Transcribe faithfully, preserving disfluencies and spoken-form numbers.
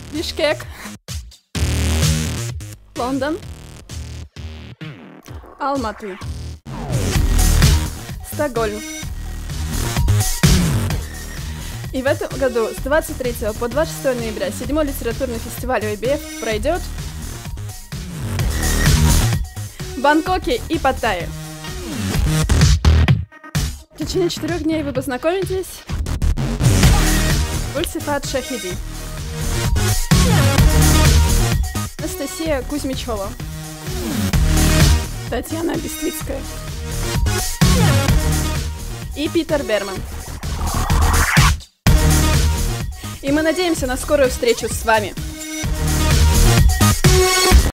Бишкек, Лондон, Алматы, Стокгольм. И в этом году с двадцать третьего по двадцать шестое ноября седьмой литературный фестиваль о и би эф пройдет в Бангкоке и Паттайе. В течение четырех дней вы познакомитесь Гульсифат Шахиди, Анастасия Кузьмичева, Татьяна Бествицкая и Питер Берман. И мы надеемся на скорую встречу с вами.